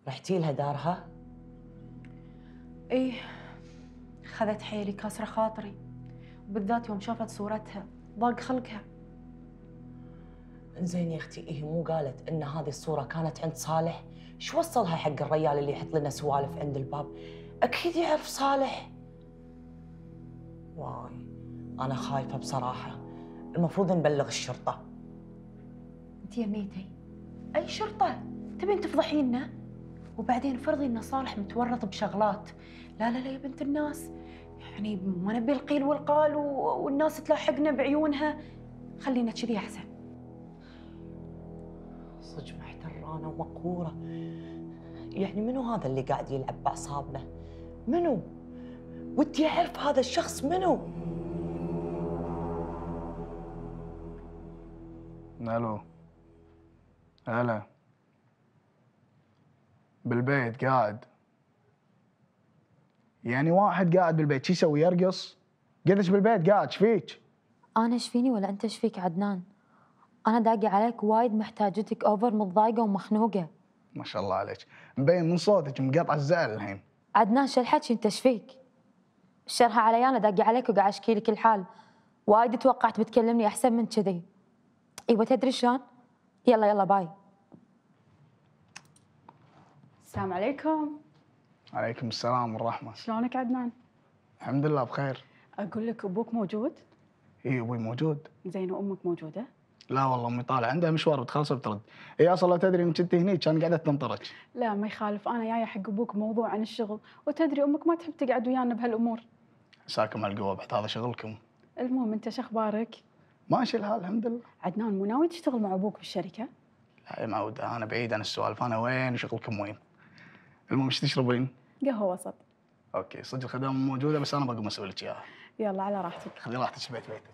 رحتي لها دارها؟ ايه، خذت حيلي كاسرة خاطري، وبالذات يوم شافت صورتها ضاق خلقها. انزين يا اختي، هي مو قالت ان هذه الصورة كانت عند صالح؟ شو وصلها حق الريال اللي يحط لنا سوالف عند الباب؟ اكيد يعرف صالح. واي، انا خايفة بصراحة. المفروض نبلغ الشرطة. انت يا ميتي، اي شرطة؟ تبين تفضحينا؟ وبعدين فرضي ان صالح متورط بشغلات. لا لا لا يا بنت الناس، يعني ما نبي القيل والقال والناس تلاحقنا بعيونها. خلينا كذي احسن. صدق محترانة ومقهورة. يعني منو هذا اللي قاعد يلعب بأعصابنا؟ منو؟ ودي أعرف هذا الشخص منو؟ الو. هلا. بالبيت قاعد. يعني واحد قاعد بالبيت شو يسوي؟ يرقص؟ قدش بالبيت قاعد؟ ايش فيك؟ أنا ايش فيني ولا أنت ايش فيك عدنان؟ أنا داقي عليك وايد، محتاجتك أوفر، متضايقة ومخنوقة. ما شاء الله عليك، مبين من صوتك مقطع الزعل الحين. عدنان شو الحكي؟ أنت ايش فيك؟ الشرها علي، أنا داقي عليك وقاعد أشكي لك الحال. وايد توقعت بتكلمني أحسن من كذي. أيوة تدري شلون؟ يلا يلا باي. السلام عليكم. عليكم السلام والرحمة. شلونك عدنان؟ الحمد لله بخير. أقول لك أبوك موجود؟ اي ابوي موجود. زين وأمك موجودة؟ لا والله امي طالعة عندها مشوار بتخلص وبترد. هي اصلا لو تدري ان كنت هني كان قاعدة تنطرك. لا ما يخالف، أنا جاية حق أبوك موضوع عن الشغل، وتدري أمك ما تحب تقعد ويانا بهالأمور. عساكم على القوة، بعد هذا شغلكم. المهم أنت شخبارك؟ ماشي الحال الحمد لله. عدنان مو ناوي تشتغل مع أبوك بالشركة؟ لا يا معودة، انا بعيد عن السوالف، انا وين وشغلكم وين. المهم ايش تشربين؟ قهوة وسط. اوكي صدق الخدامة موجودة، بس انا بقوم اسوي لك اياها. يلا على راحتك. خذي راحتك في بيتك.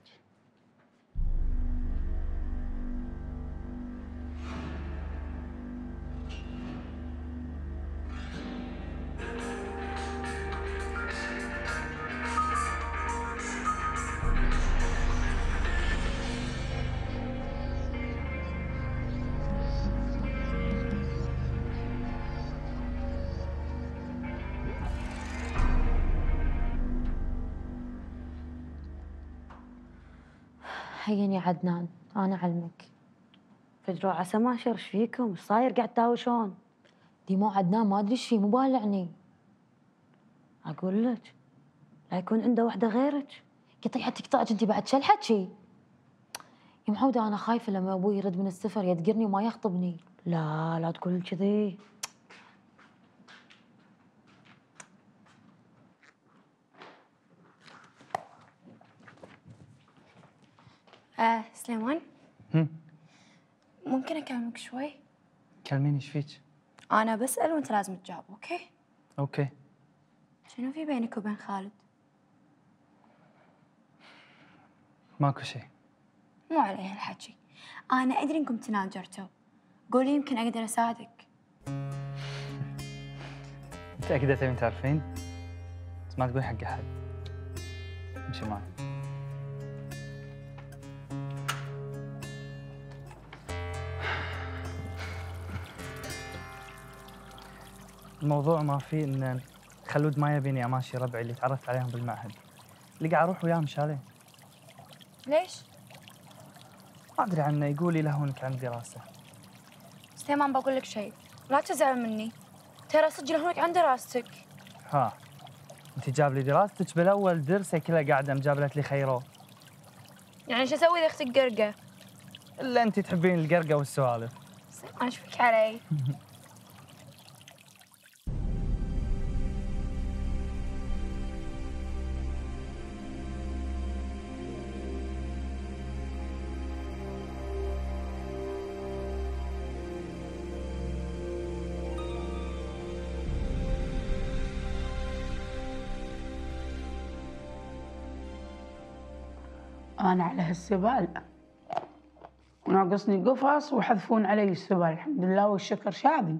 هين يا عدنان، أنا علمك. فجروا عسى ما شرش فيكم، ايش صاير قاعد تهاوشون؟ دي مو عدنان، ما أدري ايش فيه، مو بالعني. اقول لك لا يكون عنده وحده غيرك. قطيعة تقطعك انت بعد، شو الحكي؟ يا معودة أنا خايفة لما أبوي يرد من السفر يدقرني وما يخطبني. لا لا تقول كذي. سليمان. ممكن أكلمك شوي؟ كلميني، ايش فيك؟ أنا بسأل وأنت لازم تجاوب، أوكي؟ اوكي. شنو في بينك وبين خالد؟ ماكو شيء. مو علي هالحكي، أنا أدري إنكم تناجرتوا، قولي يمكن أقدر أساعدك. متأكدة تبين تعرفين؟ بس ما تقولي حق أحد. امشي معي. الموضوع ما فيه ان خلود ما يبيني اماشي ربعي اللي تعرفت عليهم بالمعهد، اللي قاعد اروح وياهم شاليه. ليش؟ ما ادري عنه، يقول لي لهونك عن دراسه. سليمان بقول لك شيء، لا تزعل مني، ترى صدق لهونك عن دراستك. ها، انت جاب لي دراستك بالاول، درسه كلها قاعده مجابلت لي خيرو. يعني شو أسوي إذا أختك قرقة؟ الا انت تحبين القرقه والسوالف. سليمان إيش فيك علي؟ أنا على هالسبال ناقصني قفص وحذفون علي السبال، الحمد لله والشكر شاذي.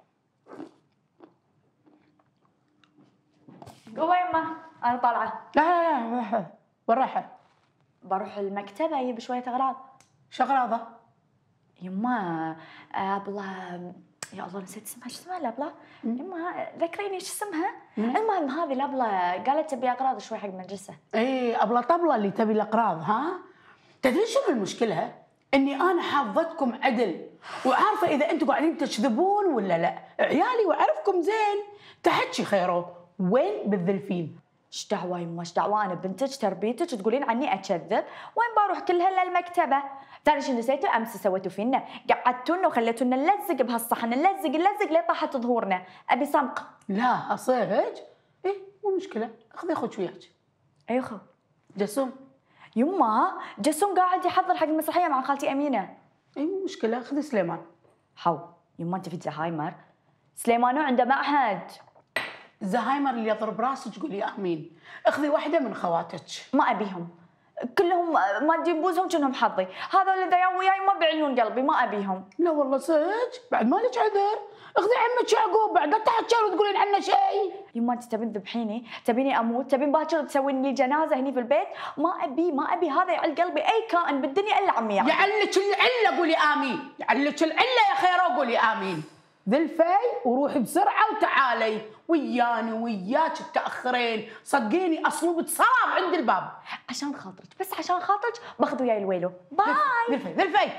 قوة يمه، أنا طالعة. لا لا لا، وين رايحة؟ بروح المكتبة أجيب شوية أغراض. شو أغراضه؟ يما أبغى يا الله نسيت اسمها، شو اسمها الابله؟ يما ذكريني ايش اسمها؟ المهم هذه الابله قالت تبي اقراض شوي حق المدرسه. ايه ابله طبله اللي تبي الاقراض. ها تدري شنو المشكله؟ اني انا حافظتكم عدل وعارفه اذا انتم قاعدين تكذبون ولا لا. عيالي واعرفكم زين، تحكي خيرو وين بالذلفين؟ ايش دعوه يما ايش دعوه، انا بنتك تربيتك تقولين عني اكذب؟ وين بروح كلها للمكتبه؟ ثاني شيء نسيتوا امس سويتوا فينا؟ قعدتونا وخليتونا نلزق بهالصحن، نلزق لين طاحت ظهورنا، ابي صمق. لا صدق؟ ايه مو مشكله، خذي اخوك وياك. اي خو جسوم. يما جسوم قاعد يحضر حق المسرحيه مع خالتي امينه. اي مو مشكله، خذي سليمان. حو يما انت في زهايمر؟ سليمانو عنده معهد. الزهايمر اللي يضرب راسك قولي امين. اخذي واحده من خواتك. ما ابيهم كلهم، ما ادري بوزهم كأنهم حظي، هذول اللي ذا وياي ما بعيون قلبي، ما ابيهم. لا والله صدق بعد مالك عذر. اخذي عمك يعقوب بعد لا تحكين وتقولين عنه شيء. يما انت تبين تذبحيني؟ تبيني اموت؟ تبين باكر تسوين لي جنازه هني في البيت؟ ما ابي هذا يعل قلبي اي كائن بالدنيا الا عمي يعني. يعلك العله قولي امين، يعلك العله يا خيرو قولي امين. ذلفي وروحي بسرعه وتعالي وياني وياك تاخرين، صدقيني اصلوب صراب عند الباب. عشان خاطرك، بس عشان خاطرك باخذ وياي الويلو. باي. ذلفي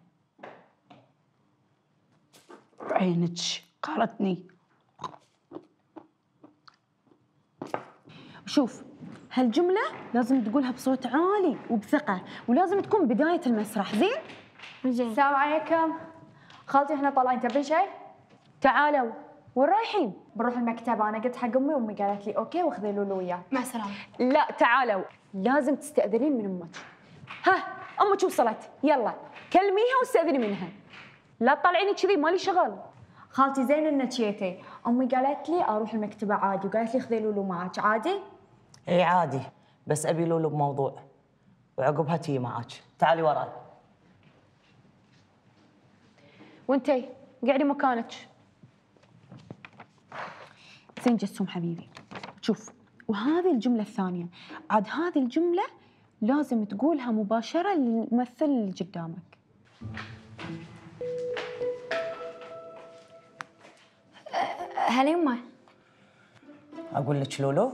عينك قهرتني. شوف هالجمله لازم تقولها بصوت عالي وبثقه، ولازم تكون بدايه المسرح. زين؟ السلام عليكم خالتي، احنا طالعين، تبين شيء؟ تعالوا. وين رايحين؟ بنروح المكتبة، أنا قلت حق أمي وأمي قالت لي أوكي واخذي لولو وياه. مع السلامة. لا تعالوا، لازم تستأذنين من أمك. ها أمك وصلت، يلا كلميها واستأذني منها، لا تطلعيني كذي مالي شغل. خالتي زين إنك جيتي، أمي قالت لي أروح المكتبة عادي وقالت لي خذي لولو معك. عادي؟ اي عادي، بس ابي لولو بموضوع وعقبها تي معاك. تعالي وراي. وانتي قعدي مكانك. زين جسوم حبيبي، شوف وهذه الجملة الثانية، عاد هذه الجملة لازم تقولها مباشرة للممثل اللي قدامك. هلا يمه. اقول لك لولو،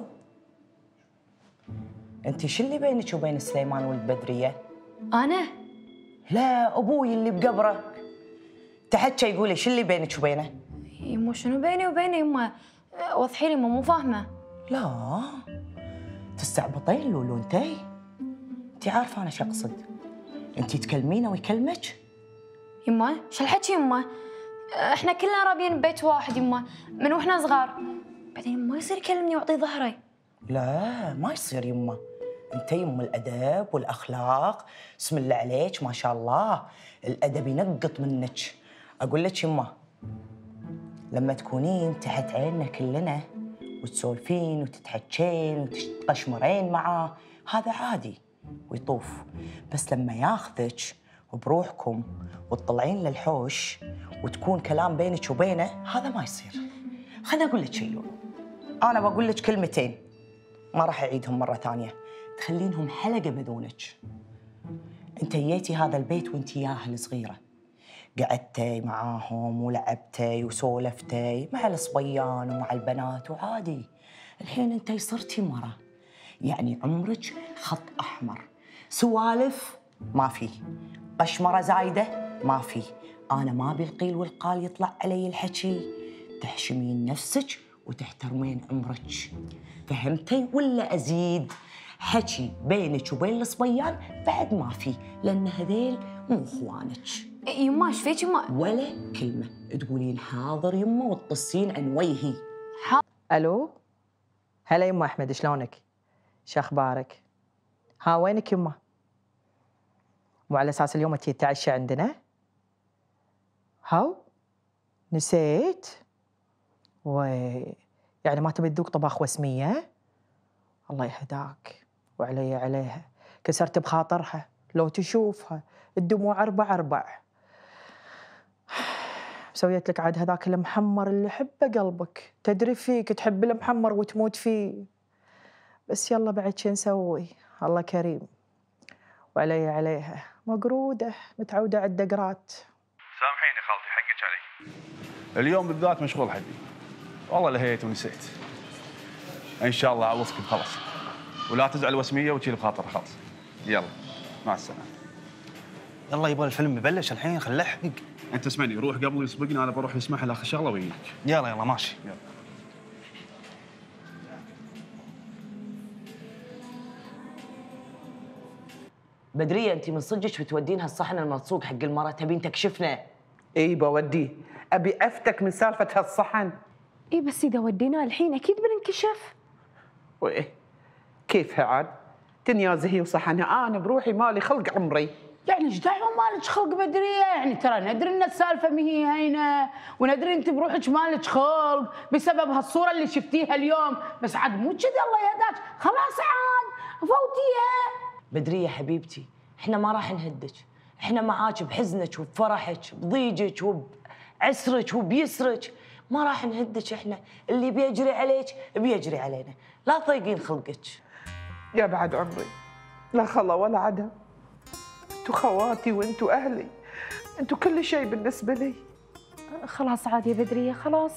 انت شو اللي بينك وبين سليمان والبدريه؟ أنا؟ لا ابوي اللي بقبره. تحكى يقولي شو اللي بينك وبينه؟ يمه شنو بيني وبينه يمه؟ وضحي لي يمه مو فاهمة. لا تستعبطين لولو انتي عارفه انا شو اقصد. انتي تكلمينه ويكلمك؟ يمه شو الحكي يمه؟ احنا كلنا رابين ببيت واحد يمه من واحنا صغار، بعدين ما يصير يكلمني ويعطي ظهري. لا ما يصير يمه، انت يم الادب والاخلاق، بسم الله عليك ما شاء الله، الادب ينقط منك. اقول لك يمه، لما تكونين تحت عيننا كلنا وتسولفين وتتحكين وتقشمرين معاه هذا عادي ويطوف، بس لما ياخذك وبروحكم وتطلعين للحوش وتكون كلام بينك وبينه هذا ما يصير. خليني اقول لك شيء لولو، انا بقول لك كلمتين ما راح اعيدهم مره ثانيه تخلينهم حلقه بدونك. انت جيتي هذا البيت وانت ياهل صغيره، قعدتي معاهم ولعبتي وسولفتي مع الصبيان ومع البنات وعادي. الحين انتي صرتي مرة، يعني عمرك خط احمر، سوالف ما في، قشمرة زايدة ما في. انا ما ابي القيل والقال يطلع علي الحكي، تحشمين نفسك وتحترمين عمرك. فهمتي ولا ازيد؟ حكي بينك وبين الصبيان بعد ما في، لان هذيل مو اخوانك. يما ايش فيك يما؟ ولا كلمة تقولين حاضر يمه وتطسين عن وجهي. الو، هلا يما احمد، شلونك؟ شو اخبارك؟ ها وينك يما؟ مو على اساس اليوم تجي تتعشى عندنا؟ هاو نسيت؟ يعني ما تبي تذوق طباخ وسمية؟ الله يهداك وعلي عليها، كسرت بخاطرها لو تشوفها الدموع أربع. سويت لك عاد هذاك المحمر اللي حبه قلبك، تدري فيك تحب المحمر وتموت فيه، بس يلا بعد شو نسوي، الله كريم وعلي عليها، مقرودة متعودة على الدقرات. سامحيني خالتي حقك علي. اليوم بالذات مشغول حدي. والله لهيت ونسيت. ان شاء الله اعوضك خلاص. ولا تزعل وسميه وتشيل بخاطرها خلاص. يلا مع السلامه. يلا يبغى الفيلم يبلش الحين، خل نلحق. انت اسمعني، روح قبل يسبقني، انا بروح يسمح له اخر شغله ويجيك. يلا يلا ماشي. يلا. بدريه انت من صدقك بتودينها الصحن الملصوق حق المرة تبين تكشفنا؟ اي بوديه، ابي افتك من سالفه هالصحن. اي بس اذا وديناه الحين اكيد بننكشف. وايه كيفها عاد؟ دنيا زهي وصحنها، انا بروحي مالي خلق عمري. يعني ايش دعوه مالك خلق بدريه؟ يعني ترى ندري ان السالفه ما هي هينه، وندري انت بروحك مالك خلق بسبب هالصوره اللي شفتيها اليوم، بس عاد مو كذا الله يهداك، خلاص عاد فوتيها. بدريه حبيبتي، احنا ما راح نهدك، احنا معاك بحزنك وبفرحك بضيجك وبعسرك وبيسرك، ما راح نهدك، احنا اللي بيجري عليك بيجري علينا، لا تضيقين خلقك. يا بعد عمري، لا خلا ولا عدم. انتوا خواتي وانتوا اهلي، انتوا كل شيء بالنسبه لي. خلاص عاد يا بدريه خلاص،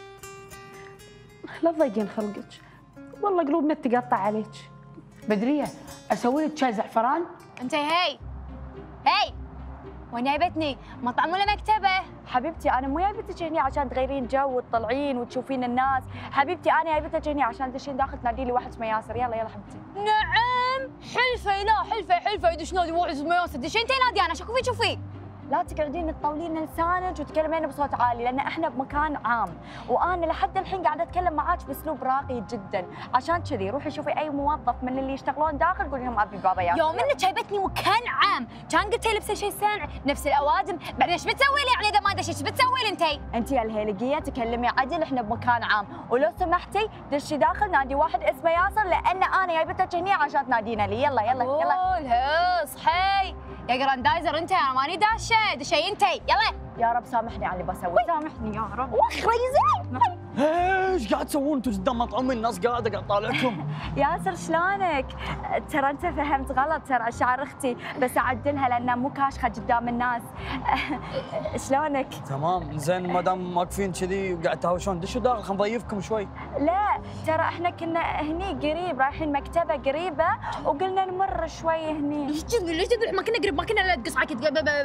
لا تضيقين خلقك، والله قلوبنا تقطع عليك. بدريه اسوي لك شاي زعفران؟ انت هي وين جايبتني؟ مطعم ولا مكتبه؟ حبيبتي انا مو جايبتك هني عشان تغيرين جو وتطلعين وتشوفين الناس، حبيبتي انا جايبتك هني عشان تدشين داخل تنادي لي واحد اسمه ياسر. يلا يلا حبيبتي. نعم حلفه، لا حلفه يدش نادي واحد اسمه ياسر، دشين انت نادي انا شكو فيك شوفي. لا تقعدين تطولين لسانك وتكلمين بصوت عالي لان احنا بمكان عام، وانا لحد الحين قاعده اتكلم معاك باسلوب راقي جدا، عشان كذي روحي شوفي اي موظف من اللي يشتغلون داخل قولي لهم ابي بابا ياسر. يوم انك جايبتني مكان عام كان قلت لي لبسي شيء سانع نفس الاوادم، بعدين ايش بتسوي لي يعني اذا ما دشيت؟ ايش بتسوي لي انتي؟ انت يا الهيلقيه تكلمي عدل، احنا بمكان عام، ولو سمحتي دشي داخل نادي واحد اسمه ياسر لان انا جايبتك هني عشان تنادينا لي. يلا يلا يلا. الهص حي يا جراندايزر انت، انا ماني داشه، دشي انتي يلا. يا رب سامحني على اللي بسوي، سامحني يا رب. وخريزي ايش قاعد تسوون انتم قدام مطعم الناس قاعده قاعد طالعكم؟ ياسر شلونك؟ ترى انت فهمت غلط، ترى شعر اختي بس اعدلها لانها مو كاشخه قدام الناس. شلونك؟ تمام زين، ما دام واقفين كذي وقاعد تهاوشون دشوا داخل خلينا نضيفكم شوي. لا ترى احنا كنا هني قريب، رايحين مكتبه قريبه وقلنا نمر شوي هني. ليش تذبح؟ ما كنا قريب، ما كنا لا تقص عليك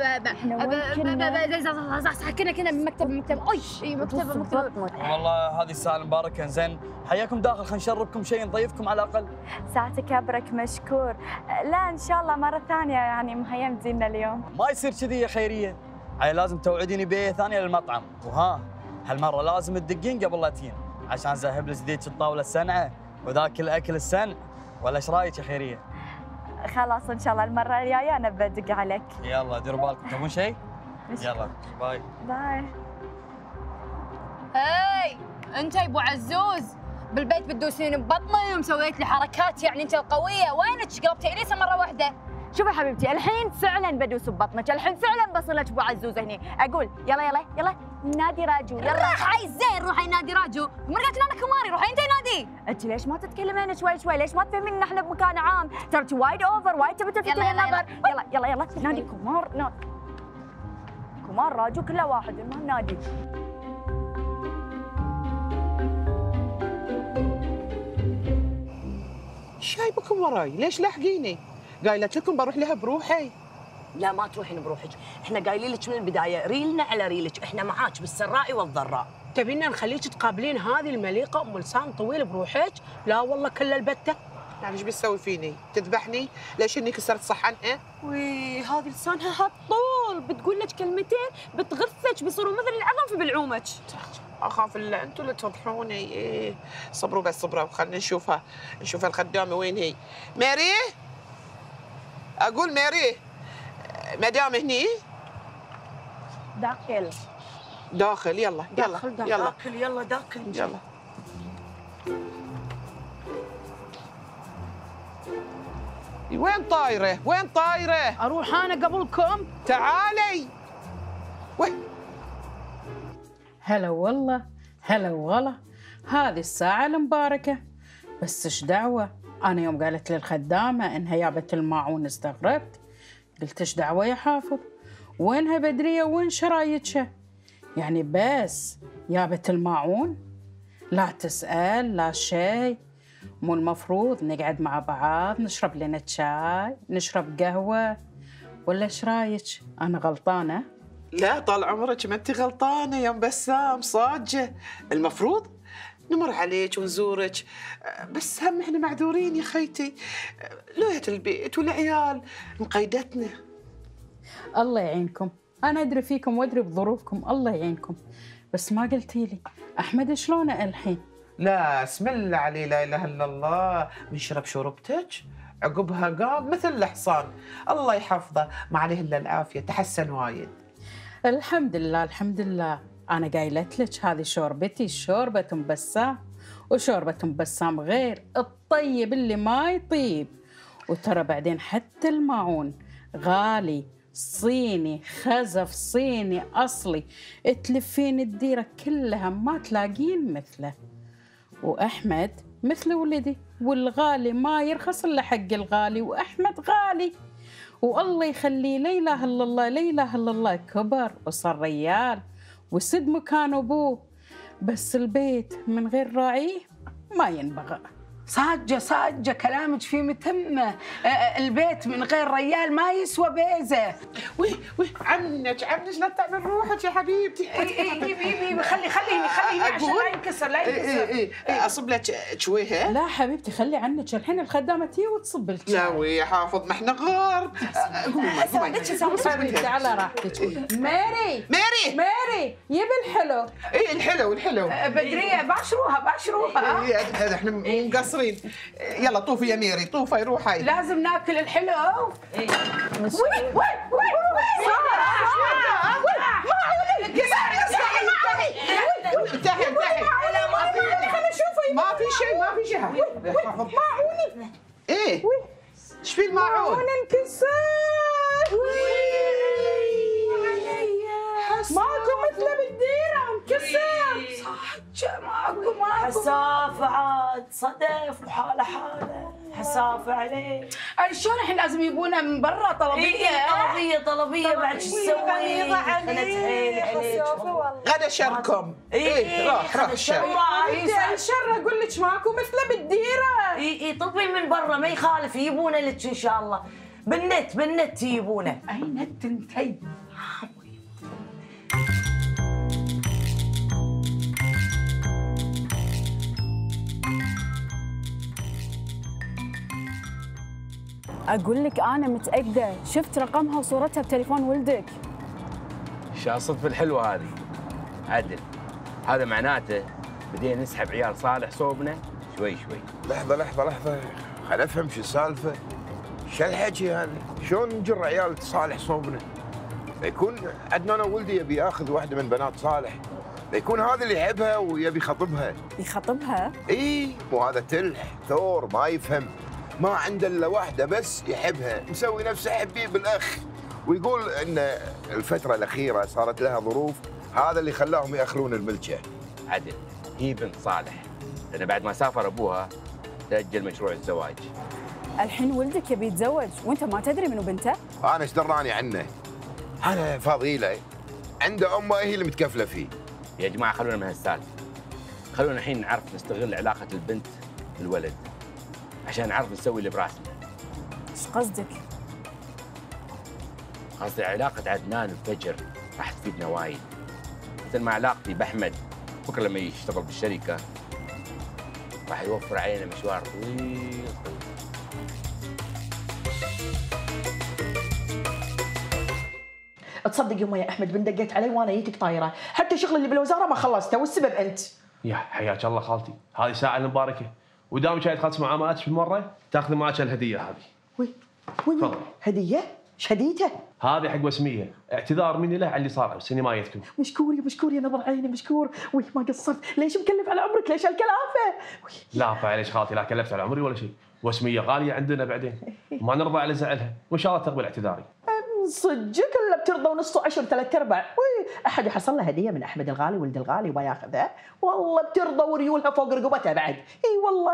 كنا مكتبه اي مكتبه. والله هذه الساعه المباركه. زين حياكم داخل، خلينا نشربكم شيء نضيفكم على الاقل. ساعتك ابرك مشكور. لا ان شاء الله مره ثانيه يعني مهيم زينا اليوم. ما يصير كذي يا خيريه، هاي لازم توعديني بيه ثانيه للمطعم، وها هالمره لازم تدقين قبل لا تجين عشان زهب لك ذيك الطاوله السنعه وذاك الاكل السنع، ولا ايش رايك يا خيريه؟ خلاص ان شاء الله المره الجايه انا بدق عليك. يلا ديروا بالكم، تبون شيء؟ يلا باي باي. هاي انت يا ابو عزوز بالبيت بتدوسين ببطني ومسويت لي حركات يعني انت القويه، وينك قلبتي اليسا مره واحده؟ شوفي حبيبتي الحين فعلا بدوس ببطنك، الحين فعلا بصلك ابو عزوز هني، اقول يلا يلا يلا نادي راجو يلا. روحي زين روحي نادي راجو، مرقت انا كماري روحي انت نادي. انت ليش ما تتكلمين شوي شوي؟ ليش ما تفهمين ان احنا بمكان عام؟ ترى انت وايد اوفر، وايد تبي تلفتين النظر. يلا يلا يلا نادي كمار، كمار راجو كله واحد، المهم نادي. شايبكم وراي ليش لاحقيني؟ قايله لكم بروح لها بروحي. لا ما تروحين بروحك، احنا قايلين لك من البدايه ريلنا على ريلك، احنا معاك بالسراء والضراء. تبينا نخليك تقابلين هذه المليقه ام لسان طويل بروحك؟ لا والله كل البته. يعني ايش بتسوي فيني؟ تذبحني؟ ليش اني كسرت صحنها؟ وي هذه لسانها هالطول، بتقول لك كلمتين بتغثك بيصيروا مثل العظم في بلعومك. اخاف الا انتم اللي تفضحوني. إيه صبروا بس صبروا، خلينا نشوفها الخدامه وين هي؟ ماري؟ اقول ماري مدام هني؟ داخل يلا يلا يلا داخل يلا داخل يلا. وين طايره؟ وين طايره؟ اروح انا قبلكم؟ تعالي. وين؟ هلا والله هلا والله، هذه الساعة المباركة، بس ايش دعوة؟ أنا يوم قالت لي الخدامة إنها جابت الماعون استغربت، قلت ايش دعوة يا حافظ؟ وينها بدرية وين شرايطها؟ يعني بس جابت الماعون؟ لا تسأل لا شيء. مو المفروض نقعد مع بعض نشرب لنا شاي، نشرب قهوة، ولا ايش رايك؟ أنا غلطانة؟ لا طال عمرك ما انت غلطانه يا ام بسام، صاجه. المفروض نمر عليك ونزورك، بس هم احنا معذورين يا خيتي، لوية البيت والعيال مقيدتنا. الله يعينكم، أنا أدري فيكم وأدري بظروفكم، الله يعينكم. بس ما قلتي لي أحمد شلونه الحين؟ لا اسم الله عليه، لا اله الا الله، بنشرب شربتك عقبها قام مثل الحصان، الله يحفظه، ما عليه الا العافيه، تحسن وايد. الحمد لله الحمد لله. أنا قايلت لك هذه شوربتي، شوربة أم بسام، وشوربة أم بسام غير الطيب اللي ما يطيب. وترى بعدين حتى الماعون غالي، صيني، خزف صيني أصلي، تلفين الديرة كلها ما تلاقين مثله. وأحمد مثل ولدي، والغالي ما يرخص إلا حق الغالي، وأحمد غالي. والله يخليه، لا إله إلا الله، لا إله إلا الله، كبر وصار ريال وسد مكان أبوه، بس البيت من غير راعيه ما ينبغى. صاجة كلامك فيه متمة. البيت من غير ريال ما يسوى بيزة. وي عنك لا تعمل روحك يا حبيبتي. خليني عشان لا ينكسر لا ينكسر. اصب لك شويه. لا حبيبتي خلي عنك، الحين الخدامة تي وتصب لك. لا وي حافظ، ما احنا غار. حبيبتي على راحتك. ماري يبي الحلو. اي الحلو بدرية باشروها. هذا احنا مقصرين. يلا طوفي يا ميري، طوفي روحي. لازم ناكل الحلو. ما في شيء. معوني. ايه ايش في الماعون؟ معون انكسر. ماكو مثله بالديره انكسر. صح ماكو. حسافة عاد صدف وحالة حسافة عليه. شلون الحين لازم يبونه من برا طلبية بعد شو تسوي؟ غدا شركم. روح شر. الشر اقول لك ماكو مثله بالديره. طبي من برا ما يخالف، يجيبونه لك ان شاء الله. بالنت يجيبونه. اي نت انتي؟ أقول لك أنا متأكدة شفت رقمها وصورتها بتليفون ولدك. شو الصدفة الحلوة هذه؟ عدل، هذا معناته بدينا نسحب عيال صالح صوبنا شوي. لحظة خل أفهم شو السالفة. شو الحكي هذا؟ شلون نجر عيال صالح صوبنا؟ يكون عندنا أنا ولدي يبي ياخذ واحدة من بنات صالح، يكون هذا اللي يحبها ويبي يخطبها. يخطبها؟ إي، وهذا تلح ثور ما يفهم، ما عنده الا واحده بس يحبها، مسوي نفسه حبيب الاخ، ويقول ان الفتره الاخيره صارت لها ظروف، هذا اللي خلاهم ياخرون الملكه. عدل، هي بنت صالح، لان بعد ما سافر ابوها تاجل مشروع الزواج. الحين ولدك يبي يتزوج وانت ما تدري منو بنته؟ انا ايش دراني عنه؟ انا فاضيله، عنده امه هي اللي متكفله فيه. يا جماعه خلونا من هالسالفه، خلونا الحين نعرف نستغل علاقه البنت بالولد عشان نعرف نسوي اللي براسنا. ايش قصدك؟ قصدي علاقة عدنان وفجر راح تفيدنا وايد، مثل ما علاقتي بأحمد بكره لما يشتغل بالشركة راح يوفر علينا مشوار طويل. تصدق يوم يا احمد بن دقيت علي وانا جيتك طايره، حتى الشغل اللي بالوزاره ما خلصته والسبب انت. يا حياك الله خالتي، هذه ساعة المباركة، ودام شايف تخلص معاملاتك بالمرة تاخذ معك الهدية هذه. وين تفضل. هدية؟ ايش هديته؟ هذه حق وسمية، اعتذار مني له على اللي صار بسينمايتكم. مشكور يا نظر عيني مشكور، وي ما قصرت، ليش مكلف على عمرك؟ ليش هالكلافة؟ لا معليش خالتي، لا كلفت على عمري ولا شيء، وسمية غالية عندنا بعدين، ما نرضى على زعلها، وان شاء الله تقبل اعتذاري. صدقك الا بترضى ونص وعشر ثلاث ارباع، وي احد يحصل له هديه من احمد الغالي ولد الغالي وما ياخذها، والله بترضى وريولها فوق رقبتها بعد، اي والله.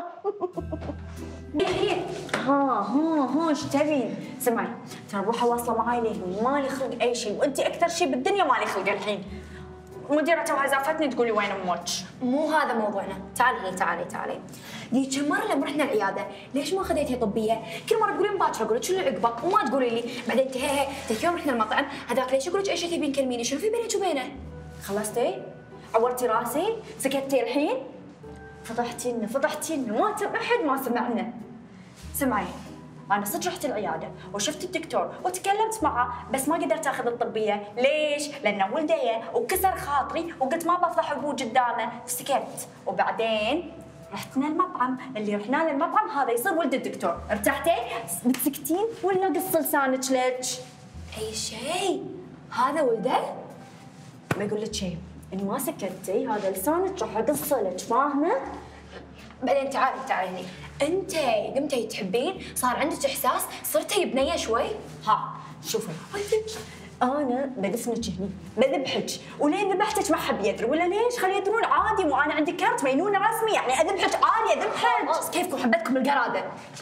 ها ايش تبين؟ سمعي ترى بروحه واصله معاي ليه، مالي خلق اي شيء، وانت اكثر شيء بالدنيا مالي خلق الحين. مديرة توها زافتني تقولي وين امك؟ مو هذا موضوعنا، تعالي تعالي. ذيك المرة لما رحنا العيادة، ليش ما خذيتي طبية؟ كل مرة تقولين باكر اقول لك شنو العقبة وما تقولي لي، بعدين هي يوم رحنا المطعم هذاك ليش اقول لك اي شيء تبين كلميني، شنو في بينك وبينه؟ خلصتي؟ عورتي راسي؟ سكتي الحين؟ فضحتينا ما احد ما سمعنا. سمعي، أنا صدق رحت العيادة وشفت الدكتور وتكلمت معه بس ما قدرت آخذ الطبية، ليش؟ لأنه ولدي وكسر خاطري وقلت ما بفضح أبوه قدامه، سكت. وبعدين رحنا المطعم، اللي رحنا له المطعم هذا يصير ولد الدكتور، ارتحتي؟ بتسكتين ولا قص لسانك لك؟ أي شيء، هذا ولده؟ ما يقول لك شيء، إن ما سكتي هذا لسانك راح أقص لك، فاهمة؟ بعدين تعالي انت قمتي تحبين، صار عندك احساس، صرتي بنيه شوي. ها شوفي انا بدفنك هني بذبحك، ولين ذبحتك ما حد يدري، ولا ليش؟ خلي يدرون عادي، وانا عندي كرت مينونه رسمي، يعني اذبحك عادي اذبحك. كيفكم حبتكم القراده.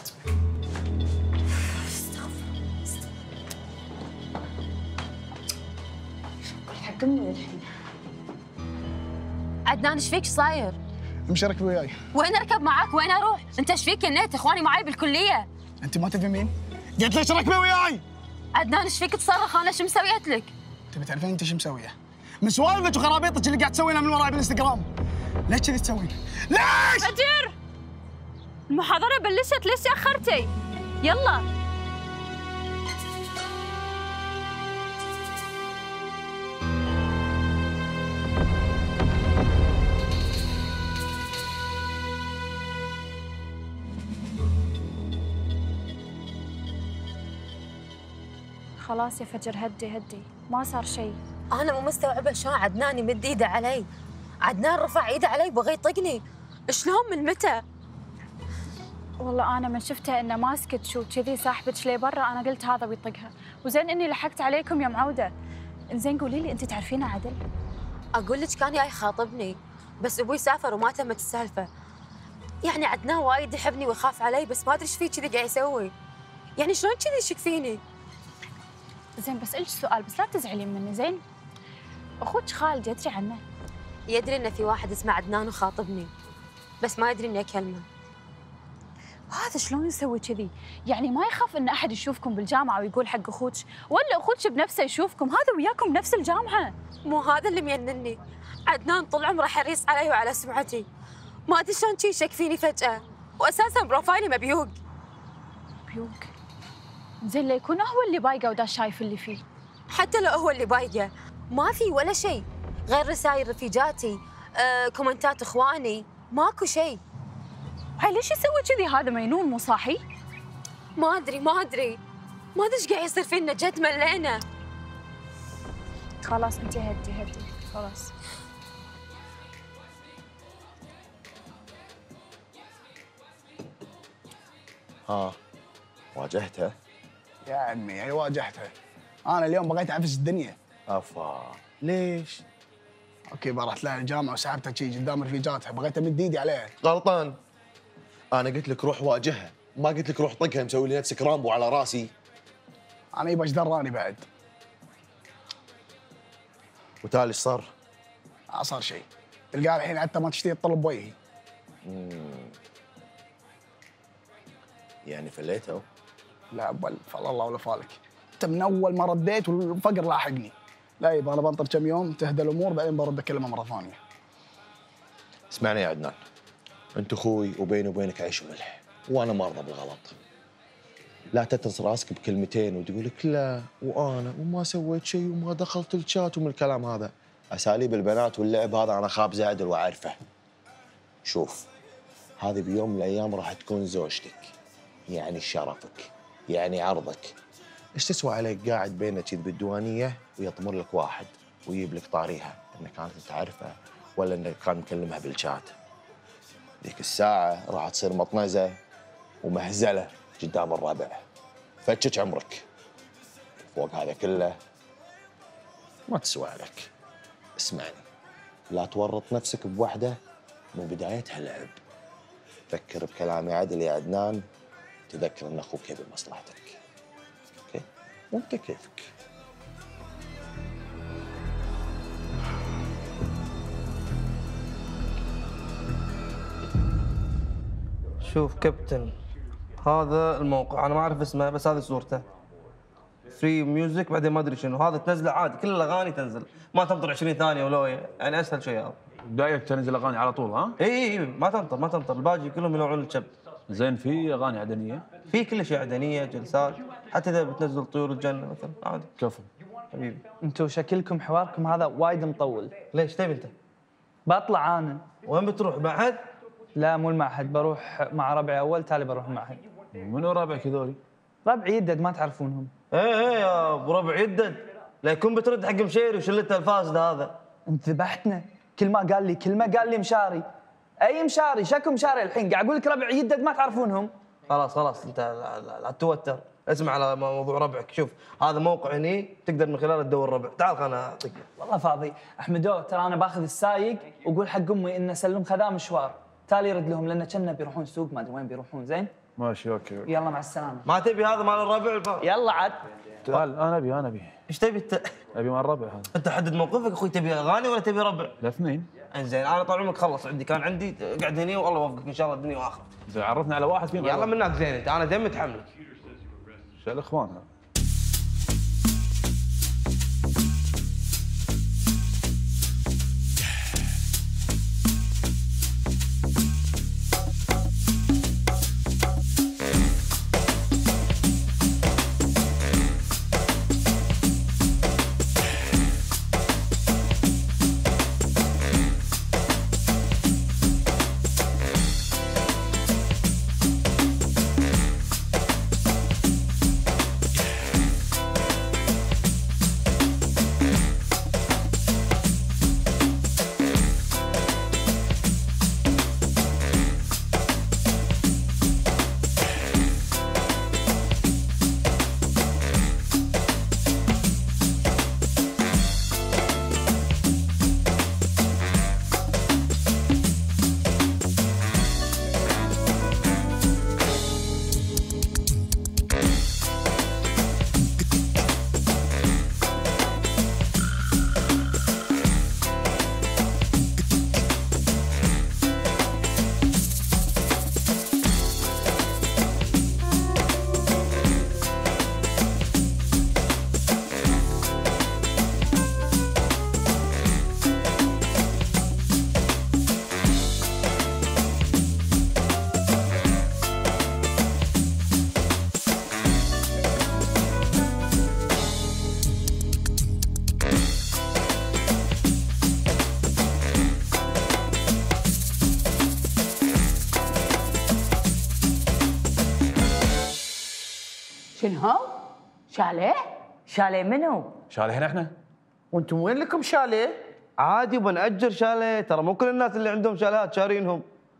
حق امي الحين. عدنان ايش فيك صاير؟ امشي ركبي وياي. وين اركب معاك؟ وين اروح؟ انت ايش فيك يا نيت؟ اخواني معاي بالكليه. انت ما تدري مين؟ قلت لك ركبي وياي. عدنان ايش فيك تصرخ؟ انا شو مسويت لك؟ تبي تعرفين انت شو مسويه؟ من سوالفك وخرابيطك اللي قاعد تسوينها من وراي بالانستغرام. ليش كذي تسوين؟ ليش؟ فجر! المحاضرة بلشت، ليش تأخرتي؟ يلا. خلاص يا فجر هدي، ما صار شيء. أنا مو مستوعبة شلون عدنان يمد إيده علي. عدنان رفع إيده علي وبغى يطقني. شلون من متى؟ والله أنا من شفتها إنه ماسكت شو كذي ساحبتش لي برا، أنا قلت هذا بيطقها، وزين إني لحقت عليكم يا معودة. إنزين قولي لي أنت تعرفينه عدل؟ أقول لك كان جاي يخاطبني، بس أبوي سافر وما تمت السالفة. يعني عدنان وايد يحبني ويخاف علي، بس ما أدري إيش فيه كذي قاعد يسوي. يعني شلون كذي يشك فيني؟ زين بسألك سؤال بس لا تزعلين مني، زين؟ أخوك خالد يدري عنه؟ يدري إن في واحد اسمه عدنان وخاطبني، بس ما يدري إني أكلمه. هذا شلون يسوي كذي؟ يعني ما يخاف إن أحد يشوفكم بالجامعة ويقول حق أخوك، ولا أخوك بنفسه يشوفكم، هذا وياكم بنفس الجامعة. مو هذا اللي مينني، عدنان طول عمره حريص علي وعلى سمعتي. ما أدري شلون شي شك فيني فجأة، وأساساً بروفايلي مبيوق. بيوق؟ زين ليكون هو اللي بايقه ودا شايف اللي فيه. حتى لو هو اللي بايقه، ما في ولا شيء غير رسائل رفيجاتي، كومنتات اخواني، ماكو شيء. هاي ليش يسوي كذي؟ هذا مجنون مو صاحي؟ ما ادري ايش قاعد يصير فينا، جد ملينا. خلاص انت هدي خلاص. ها واجهتها؟ يا عمي اي واجهتها. انا اليوم بغيت اعفس الدنيا. افا ليش؟ اوكي رحت لها الجامعه وسحبتها شي قدام رفيجاتها، بغيت امد ايدي عليها. غلطان. انا قلت لك روح واجهها، ما قلت لك روح طقها مسوي لي نفسك رامبو على راسي. انا يبا ايش دراني بعد؟ وتالي ايش صار؟ ما صار شيء. تلقاها الحين حتى ما تشتري الطلب بوجهي. يعني فليته؟ لا بل فال الله ولا فالك. انت من اول ما رديت والفقر لاحقني. لا يبا انا بنطر كم يوم تهدى الامور بعدين برد اكلمها مره ثانيه. اسمعني يا عدنان، انت اخوي وبيني وبينك عيش وملح، وانا ما ارضى بالغلط. لا تتنص راسك بكلمتين وتقول لك لا وانا وما سويت شيء وما دخلت الشات ومن الكلام هذا. اساليب البنات واللعب هذا انا خابز عدل واعرفه. شوف، هذه بيوم من الايام راح تكون زوجتك، يعني شرفك، يعني عرضك. ايش تسوى عليك قاعد بينك كذا بالديوانيه ويطمر لك واحد ويجيب لك طاريها انك كانت تعرفه ولا انك كان مكلمها بالشات؟ ذيك الساعه راح تصير مطنزه ومهزله قدام الربع، فتشك عمرك. فوق هذا كله ما تسوى عليك. اسمعني، لا تورط نفسك بوحده من بدايتها لعب. فكر بكلامي عدل يا عدنان، تذكر ان اخوك يبي مصلحتك. اوكي؟ وانت كيفك. شوف كابتن، هذا الموقع انا ما اعرف اسمه بس هذه صورته. فري ميوزك بعدين ما ادري شنو، هذا تنزله عادي، كل الاغاني تنزل، ما تنطر 20 ثانيه ولوية، يعني اسهل شيء هذا. دايركت تنزل اغاني على طول ها؟ اي ما تنطر، الباقي كلهم ينوعون الكبت. زين في اغاني عدنيه؟ في كل شيء عدنيه، جلسات، حتى اذا بتنزل طيور الجنه مثلا عادي. كفو. حبيبي. انتم شكلكم حواركم هذا وايد مطول. ليش تبي انت؟ بطلع انا. وين بتروح معهد؟ لا مو المعهد، بروح مع ربعي اول تالي بروح المعهد. منو ربعك هذولي؟ ربعي يدد ما تعرفونهم. ايه يا ابو ربع يدد، لا يكون بترد حق مشيري وشلته الفاسده هذا. انت ذبحتنا، كل ما قال لي كلمه قال لي مشاري. اي مشاري؟ شكو مشاري الحين؟ قاعد اقول لك ربع يدد ما تعرفونهم. خلاص انت لا تتوتر، اسمع على موضوع ربعك. شوف هذا موقع هني تقدر من خلاله تدور ربع، تعال خلنا اعطيك. والله فاضي احمدو، ترى انا باخذ السايق وقول حق امي انه سلم خذاه مشوار، تالي يرد لهم لان كنا بيروحون سوق ما ادري وين بيروحون. زين ماشي اوكي. يلا مع السلامه. ما تبي هذا مال الربع؟ يلا عاد. تعال انا ابي ايش تبي انت؟ ابي مال الربع هذا. انت حدد موقفك اخوي، تبي اغاني ولا تبي ربع؟ الاثنين. انزين انا طال عمرك خلص عندي، كان عندي قاعد هني والله يوفقك ان شاء الله الدنيا واخره. زين عرفنا على واحد فيهم. يلا منك زين انت، انا دم متحملك. شو الاخوان هذا؟ شنو هو؟ شاليه؟ شاليه منو؟ شاليهنا احنا. وانتم وين لكم شاليه؟ عادي وبنأجر شاليه، ترى مو كل الناس اللي عندهم شاليهات شارينهم.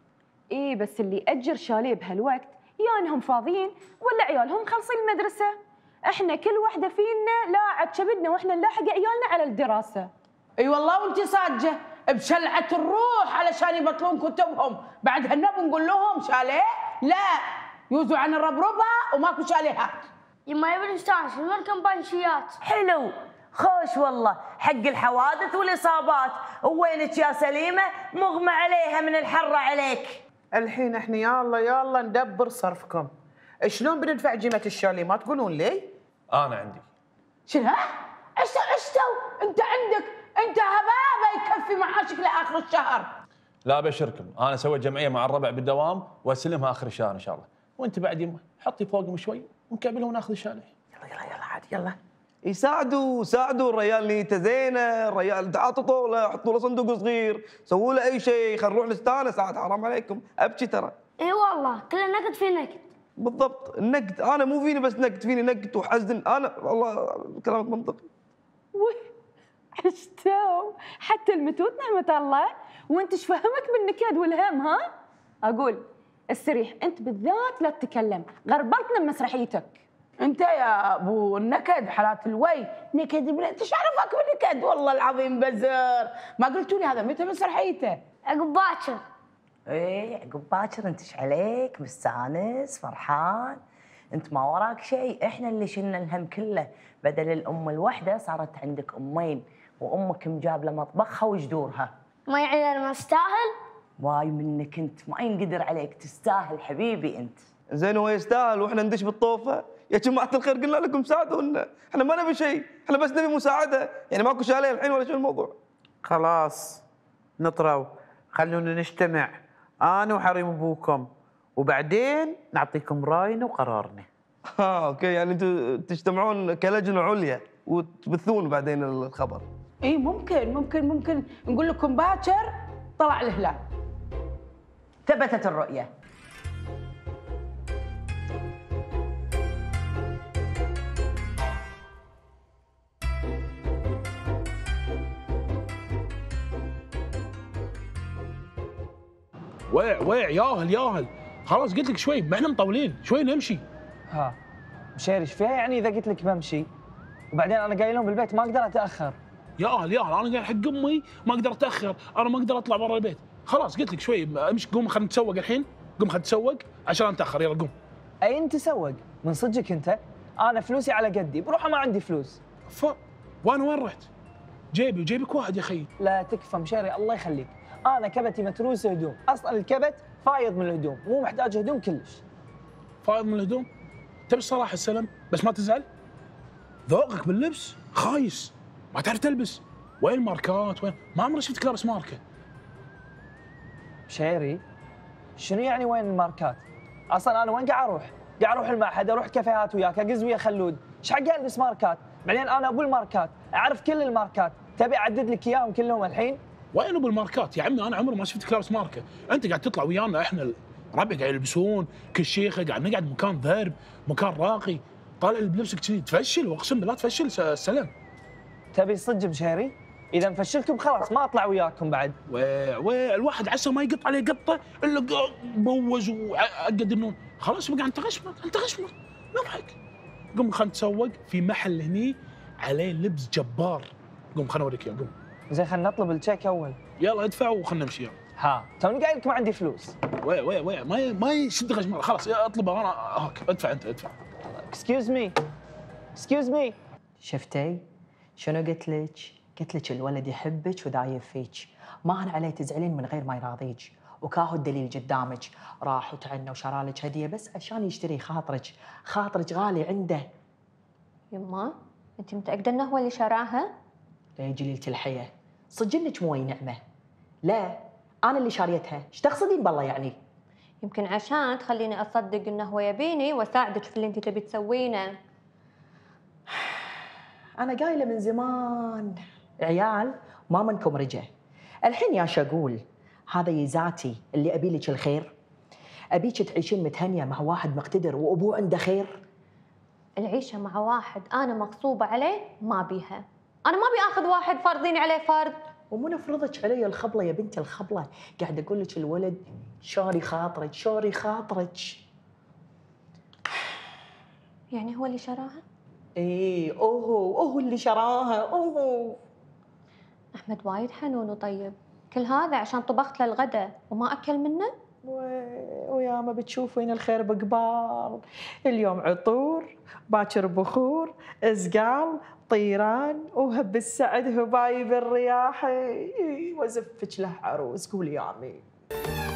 ايه بس اللي اجر شاليه بهالوقت يا انهم فاضيين ولا عيالهم مخلصين المدرسه. احنا كل واحده فينا لاعب كبدنا واحنا نلاحق عيالنا على الدراسه. اي والله وانت صادجه بشلعه الروح علشان يبطلون كتبهم، بعد هالنوب نقول لهم شاليه؟ لا، يوزوا عن الربربه وماكو شاليهات. يما يبي نستانس نركب بنشيات. حلو خوش والله، حق الحوادث والاصابات. وينك يا سليمه؟ مغمى عليها من الحره عليك. الحين احنا يلا ندبر صرفكم. شلون بندفع جيمه الشاليه ما تقولون لي؟ انا عندي. شنو؟ ايش تو؟ انت عندك انت هبابه يكفي معاشك لاخر الشهر. لا ابشركم، انا سويت جمعيه مع الربع بالدوام واسلمها اخر الشهر ان شاء الله، وانت بعد يمه حطي فوقهم شوي ونكملهم وناخذ الشاليه. يلا عاد يلا. يساعدوا الريال نيته زينه، الريال تعاطوا له، حطوا له صندوق صغير، سووا له اي شيء، خلينا نروح نستانس عاد، حرام عليكم، ابكي ترى. اي والله كله نقد في نقد. بالضبط، النقد، انا مو فيني بس نقد، فيني نقد وحزن، انا والله كلامك منطقي. عشتو حتى المتوت نعمة الله، وانت ايش فهمك بالنكد والهم ها؟ اقول استريح انت بالذات لا تتكلم، غربلتنا بمسرحيتك. انت يا ابو النكد حالات الوي، نكد انت ايش عرفك بالنكد؟ والله العظيم بزر، ما قلتوا لي هذا متى مسرحيته؟ عقب باكر. ايه عقب باكر، انت ايش عليك؟ مستانس فرحان؟ انت ما وراك شيء، احنا اللي شلنا الهم كله، بدل الام الوحده صارت عندك امين، وامك مجاب له مطبخها وجدورها. ما يعني انا ما استاهل؟ واي منك انت، ما ينقدر عليك، تستاهل حبيبي انت. زين هو يستاهل واحنا ندش بالطوفه؟ يا جماعه الخير قلنا لكم ساعدونا، احنا ما نبي شيء، احنا بس نبي مساعده، يعني ماكو شاليه الحين ولا شو الموضوع؟ خلاص نطروا، خلونا نجتمع انا وحريم ابوكم وبعدين نعطيكم راينا وقرارنا. اوكي، يعني انتم تجتمعون كلجنه عليا وتبثون بعدين الخبر. اي ممكن نقول لكم باكر طلع الهلال. ثبتت الرؤيه. ويع ياهل خلاص قلت لك شوي، ما احنا مطولين، شوي نمشي. ها مشيري ايش فيها يعني اذا قلت لك بمشي؟ وبعدين انا قايل لهم بالبيت ما اقدر اتاخر. ياهل انا قايل حق امي ما اقدر اتاخر، انا ما اقدر اطلع برا البيت. خلاص قلت لك شوي امشي، قوم خلينا نتسوق الحين، قوم خلينا نتسوق عشان نتاخر، يلا قوم. اي انت تسوق من صدقك انت؟ انا فلوسي على قدي، بروحه ما عندي فلوس. وانا وين رحت؟ جيبي وجيبك واحد يا خيي. لا تكفى مشيري الله يخليك، انا كبتي متروسه هدوم، اصلا الكبت فايض من الهدوم، مو محتاج هدوم كلش. فايض من الهدوم؟ تبي الصراحه السلام، بس ما تزعل؟ ذوقك باللبس خايس، ما تعرف تلبس. وين الماركات؟ وين؟ ما عمري شفتك لابس ماركه. مشيري شنو يعني وين الماركات؟ اصلا انا وين قاعد اروح؟ قاعد اروح المعهد، اروح كافيهات وياك، اقز ويا خلود، ايش حقي البس ماركات؟ بعدين انا ابو الماركات، اعرف كل الماركات، تبي اعدد لك اياهم كلهم الحين؟ وين ابو الماركات؟ يا عمي انا عمري ما شفتك لابس ماركه، انت قاعد تطلع ويانا احنا الربع قاعد يلبسون، كل شيخه قاعد نقعد مكان ذرب، مكان راقي، طالع بلبسك كذي تفشل، واقسم بالله تفشل سلام. تبي صدق مشيري؟ اذا مفشلكم خلاص ما اطلع وياكم بعد. الواحد عسى ما يقط عليه قطه الا بوز وعقد النون، خلاص بقى انت غشمك نضحك. قوم خلينا نتسوق في محل هني عليه لبس جبار، قوم خلينا اوريك اياه، قوم. زين خلينا نطلب التشيك اول. يلا ادفع وخلنا نمشي يلا. ها توني قايل لك ما عندي فلوس. ما يشد غشمر، خلاص اطلبها انا هاك، ادفع انت ادفع. اكسكيوز مي شفتي شنو قلت لك؟ قلت لك الولد يحبك ودايب فيك، ما هن عليه تزعلين من غير ما يراضيك، وكاهو الدليل قدامك، راح وتعنى وشرالك هديه بس عشان يشتري خاطرك غالي عنده. يما انت متاكده انه هو اللي شراها؟ لا يا جليلة الحياة، صدق انك موي نعمه؟ لا انا اللي شاريتها، ايش تقصدين بالله يعني؟ يمكن عشان تخليني اصدق انه هو يبيني واساعدك في اللي انت تبي تسوينه. انا قايله من زمان عيال ما منكم رجع. الحين يا شقول هذا يزاتي اللي ابي لك الخير، ابيك تعيشين متهنيه مع واحد مقتدر وابوه عنده خير. العيشه مع واحد انا مغصوبه عليه ما بيها، انا ما ابي اخذ واحد فرضين عليه فرض. ومو نفرضك علي الخبله يا بنت الخبله، قاعده اقول لك الولد شاري خاطرك. يعني هو اللي شراها؟ ايه هو اللي شراها. احمد وايد حنون وطيب، كل هذا عشان طبخت له الغداء وما اكل منه؟ ويا ما بتشوفين الخير بقبال، اليوم عطور، باكر بخور، ازقال، طيران، وهب السعد هبايب الرياح، وزفك له عروس، قولي يا امين.